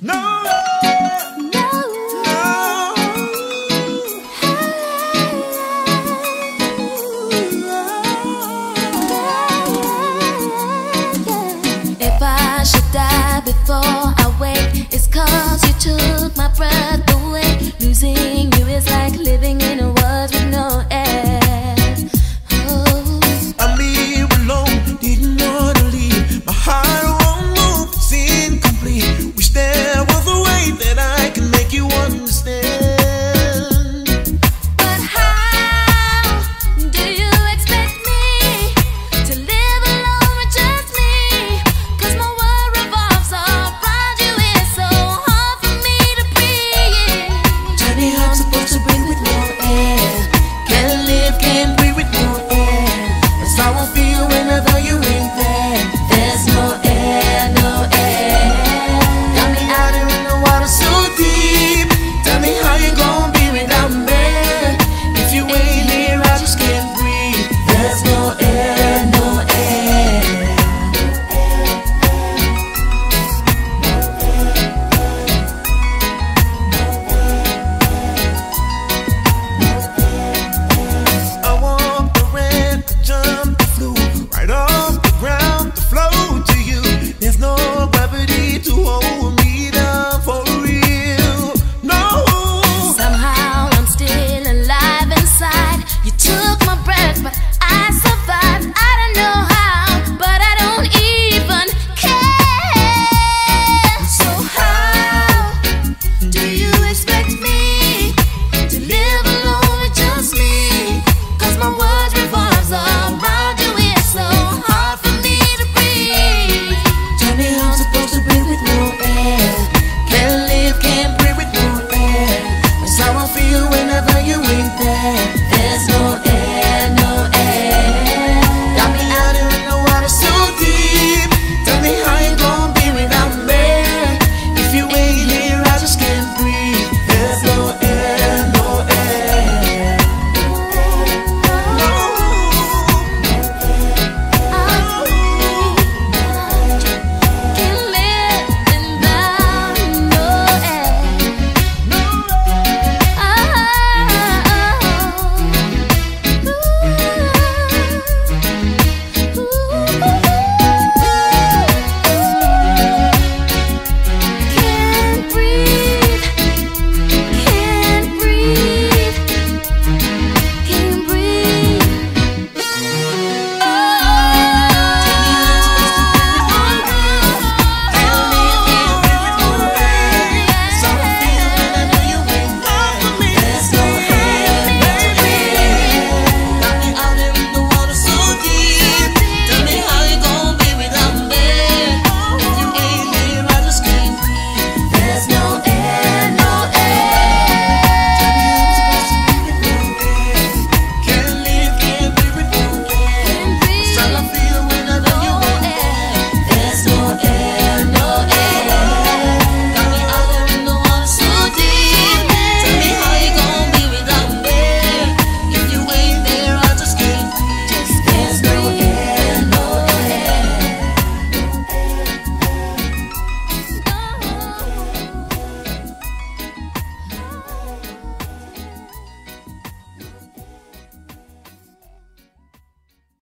No, no, no. If I should die before I wake, it's 'cause you took my breath away. Losing you is like living in a world with no air. Oh. I'm here alone, didn't want to leave. My heart won't move, it's incomplete. Wish there was a way that I can make you understand. But how do you expect me to live alone with just me? 'Cause my world revolves around you, it's so hard for me to breathe. Tell me how I'm supposed to breathe with no air. Can't live, can't breathe with no air. That's how I feel whenever you ain't there. There's no air, no air. Got me out here in the water so deep. Tell me how you gon' be without me. If you ain't here, I just can't breathe. There's no air, no air. I walked the ran, I jumped, I flew right off the ground to flow to you. There's no gravity to hold